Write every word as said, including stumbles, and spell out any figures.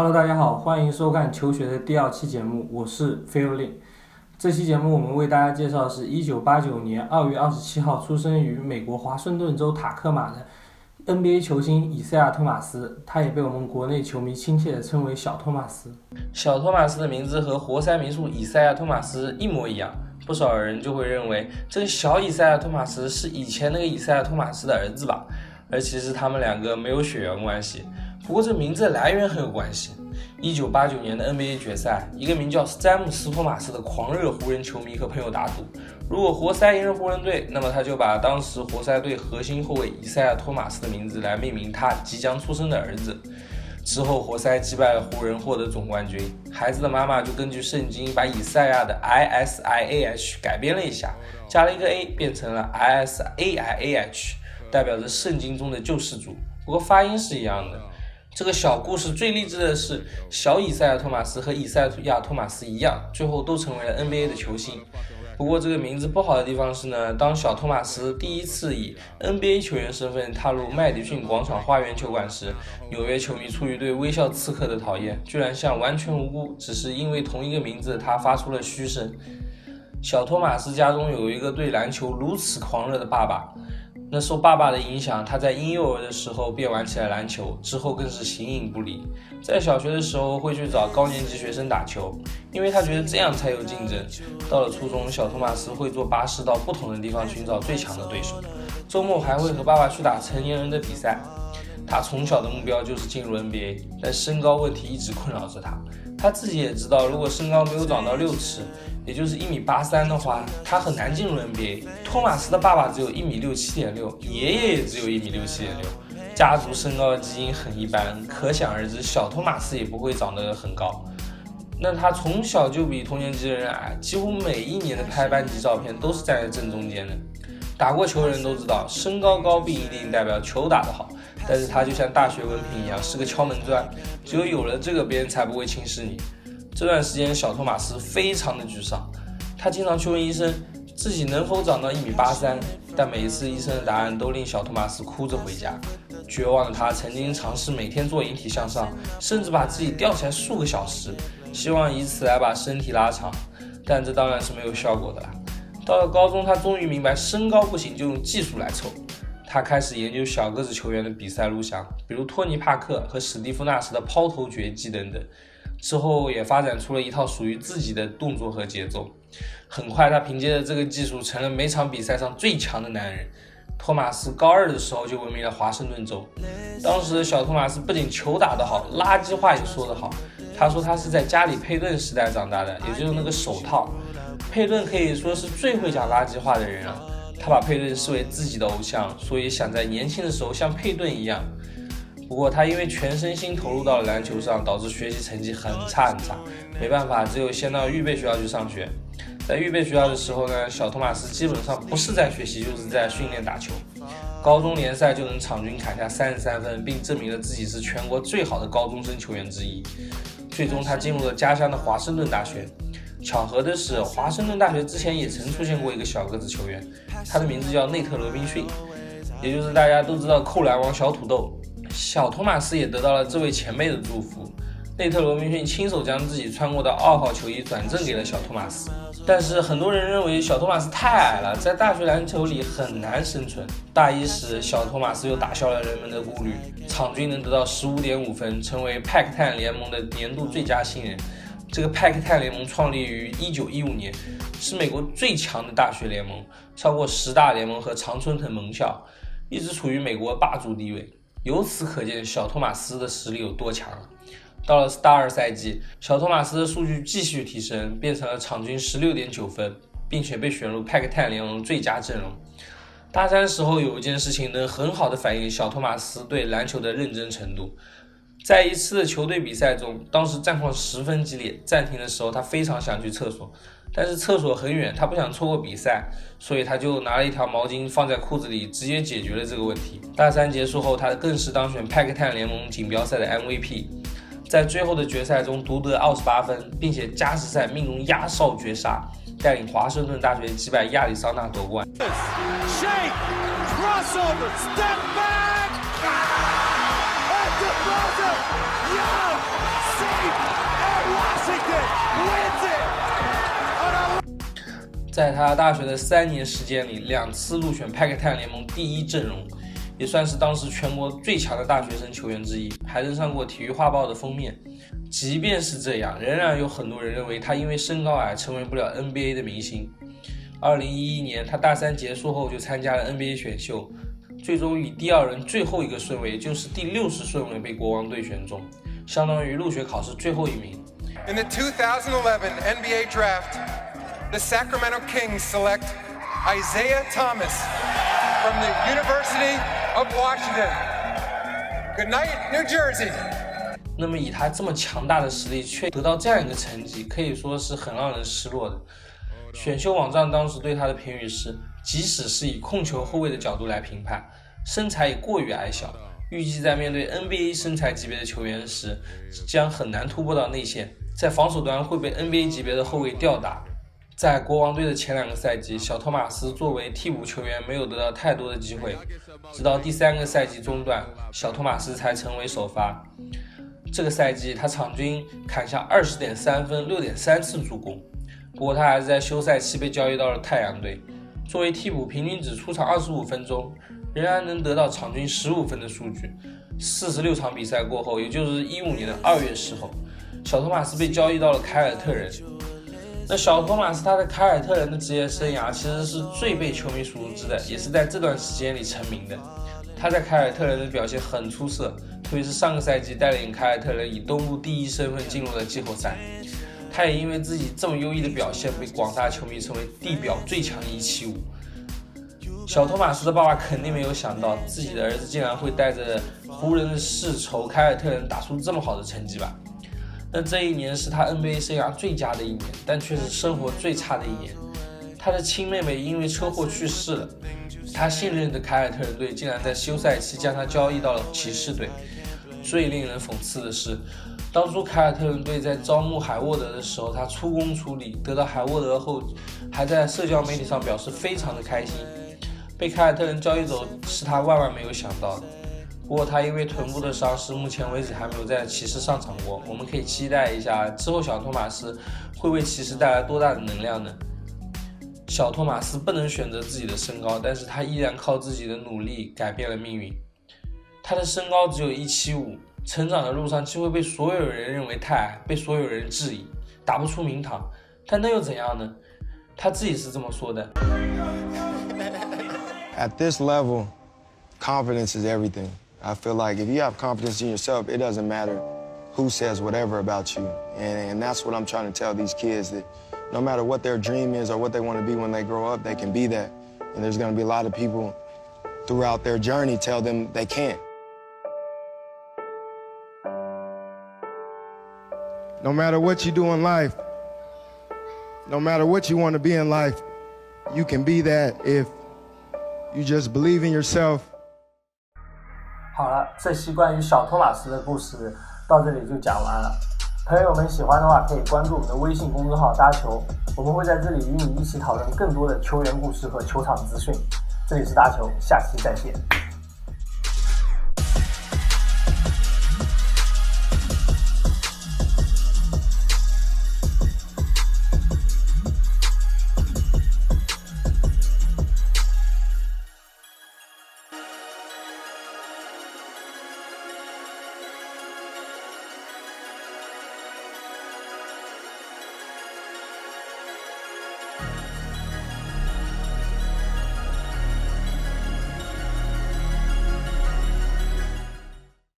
Hello， 大家好，欢迎收看求学的第二期节目，我是 Feeling。这期节目我们为大家介绍的是一九八九年二月二十七号出生于美国华盛顿州塔克马的 N B A 球星以赛亚·托马斯，他也被我们国内球迷亲切地称为小托马斯。 小托马斯的名字和活塞名宿以赛亚·托马斯一模一样，不少人就会认为这个小以赛亚·托马斯是以前那个以赛亚·托马斯的儿子吧，而其实他们两个没有血缘关系。不过这名字的来源很有关系。一九八九年的 N B A 决赛，一个名叫詹姆斯·托马斯的狂热湖人球迷和朋友打赌，如果活塞赢了湖人队，那么他就把当时活塞队核心后卫以赛亚·托马斯的名字来命名他即将出生的儿子。之后活塞击败了湖人，获得总冠军。孩子的妈妈就根据圣经把以赛亚的 I S I A H 改编了一下，加了一个 A， 变成了 I S A I A H， 代表着圣经中的救世主，不过发音是一样的。这个小故事最励志的是，小以赛亚·托马斯和以赛亚·托马斯一样，最后都成为了 N B A 的球星。不过这个名字不好的地方是呢，当小托马斯第一次以 N B A 球员身份踏入麦迪逊广场花园球馆时，纽约球迷出于对微笑刺客的讨厌，居然向完全无辜只是因为同一个名字他发出了嘘声。小托马斯家中有一个对篮球如此狂热的爸爸，那受爸爸的影响，他在婴幼儿的时候便玩起了篮球，之后更是形影不离。在小学的时候会去找高年级学生打球，因为他觉得这样才有竞争。到了初中，小托马斯会坐巴士到不同的地方寻找最强的对手，周末还会和爸爸去打成年人的比赛。他从小的目标就是进入 N B A， 但身高问题一直困扰着他。他自己也知道，如果身高没有长到六尺，也就是一米八三的话，他很难进入 N B A。托马斯的爸爸只有一米六七点六，爷爷也只有一米六七点六，家族身高的基因很一般，可想而知，小托马斯也不会长得很高。那他从小就比同年级的人矮，几乎每一年的拍班级照片都是站在正中间的。打过球的人都知道，身高高并一定代表球打得好，但是他就像大学文凭一样，是个敲门砖，只有有了这个，别人才不会轻视你。这段时间，小托马斯非常的沮丧，他经常去问医生自己能否长到一米八三，但每一次医生的答案都令小托马斯哭着回家。绝望的他曾经尝试每天做引体向上，甚至把自己吊起来数个小时，希望以此来把身体拉长，但这当然是没有效果的啦。到了高中，他终于明白身高不行，就用技术来凑。他开始研究小个子球员的比赛录像，比如托尼·帕克和史蒂夫·纳什的抛投绝技等等。之后也发展出了一套属于自己的动作和节奏。很快他凭借着这个技术成了每场比赛上最强的男人。托马斯高二的时候就闻名了华盛顿州。当时的小托马斯不仅球打得好，垃圾话也说得好。他说他是在家里佩顿时代长大的，也就是那个手套。佩顿可以说是最会讲垃圾话的人了，他把佩顿视为自己的偶像，所以想在年轻的时候像佩顿一样。不过他因为全身心投入到了篮球上，导致学习成绩很差很差，没办法，只有先到预备学校去上学。在预备学校的时候呢，小托马斯基本上不是在学习，就是在训练打球。高中联赛就能场均砍下三十三分，并证明了自己是全国最好的高中生球员之一。最终他进入了家乡的华盛顿大学。巧合的是，华盛顿大学之前也曾出现过一个小个子球员，他的名字叫内特·罗宾逊，也就是大家都知道扣篮王小土豆。小托马斯也得到了这位前辈的祝福，内特·罗宾逊亲手将自己穿过的二号球衣转赠给了小托马斯。但是很多人认为小托马斯太矮了，在大学篮球里很难生存。大一时，小托马斯又打消了人们的顾虑，场均能得到 十五点五分，成为派克坦联盟的年度最佳新人。这个派克坦联盟创立于一九一五年，是美国最强的大学联盟，超过十大联盟和常春藤盟校，一直处于美国霸主地位。由此可见小托马斯的实力有多强了。到了大二赛季，小托马斯的数据继续提升，变成了场均 十六点九分，并且被选入派克坦联盟最佳阵容。大三时候有一件事情能很好的反映小托马斯对篮球的认真程度。在一次的球队比赛中，当时战况十分激烈，暂停的时候他非常想去厕所，但是厕所很远，他不想错过比赛，所以他就拿了一条毛巾放在裤子里，直接解决了这个问题。大三结束后，他更是当选派克坦联盟锦标赛的 M V P， 在最后的决赛中独得二十八分，并且加时赛命中压哨绝杀，带领华盛顿大学击败亚利桑那夺冠。 在他大学的三年时间里，两次入选派克泰联盟第一阵容，也算是当时全国最强的大学生球员之一，还登上过体育画报的封面。即便是这样，仍然有很多人认为他因为身高矮成为不了 N B A 的明星。二零一一年，他大三结束后就参加了 N B A 选秀，最终以第二轮最后一个顺位，就是第六十顺位被国王队选中，相当于入学考试最后一名。 In the two thousand eleven N B A Draft, the Sacramento Kings select Isaiah Thomas from the University of Washington. Good night, New Jersey. 那么以他这么强大的实力，却得到这样一个成绩，可以说是很让人失落的。选秀网站当时对他的评语是，即使是以控球后卫的角度来评判，身材也过于矮小，预计在面对 N B A 身材级别的球员时，将很难突破到内线，在防守端会被 N B A 级别的后卫吊打。在国王队的前两个赛季，小托马斯作为替补球员没有得到太多的机会，直到第三个赛季中段，小托马斯才成为首发。这个赛季他场均砍下 二十点三分 六点三次助攻，不过他还是在休赛期被交易到了太阳队，作为替补平均只出场二十五分钟，仍然能得到场均十五分的数据。四十六场比赛过后，也就是十五年的二月时候，小托马斯被交易到了凯尔特人。那小托马斯他在凯尔特人的职业生涯其实是最被球迷熟知的，也是在这段时间里成名的。他在凯尔特人的表现很出色，特别是上个赛季带领凯尔特人以东部第一身份进入了季后赛。他也因为自己这么优异的表现，被广大球迷称为地表最强一七五。小托马斯的爸爸肯定没有想到，自己的儿子竟然会带着湖人的世仇凯尔特人打出这么好的成绩吧。那这一年是他 N B A 生涯最佳的一年，但却是生活最差的一年。他的亲妹妹因为车祸去世了，他信任的凯尔特人队竟然在休赛期将他交易到了骑士队。最令人讽刺的是，当初凯尔特人队在招募海沃德的时候，他出工出力，得到海沃德后还在社交媒体上表示非常的开心。被凯尔特人交易走是他万万没有想到的。不过他因为臀部的伤势，目前为止还没有在骑士上场过。我们可以期待一下之后小托马斯会为骑士带来多大的能量呢？小托马斯不能选择自己的身高，但是他依然靠自己的努力改变了命运。他的身高只有一七五，成长的路上几乎被所有人认为太矮，被所有人质疑，打不出名堂。但那又怎样呢？他自己是这么说的。 At this level, confidence is everything. I feel like if you have confidence in yourself, it doesn't matter who says whatever about you. And, and that's what I'm trying to tell these kids, that no matter what their dream is or what they want to be when they grow up, they can be that. And there's going to be a lot of people throughout their journey tell them they can't. No matter what you do in life, no matter what you want to be in life, you can be that if you just believe in yourself. 好了，这期关于小托马斯的故事到这里就讲完了。朋友们喜欢的话，可以关注我们的微信公众号“搭球”，我们会在这里与你一起讨论更多的球员故事和球场资讯。这里是搭球，下期再见。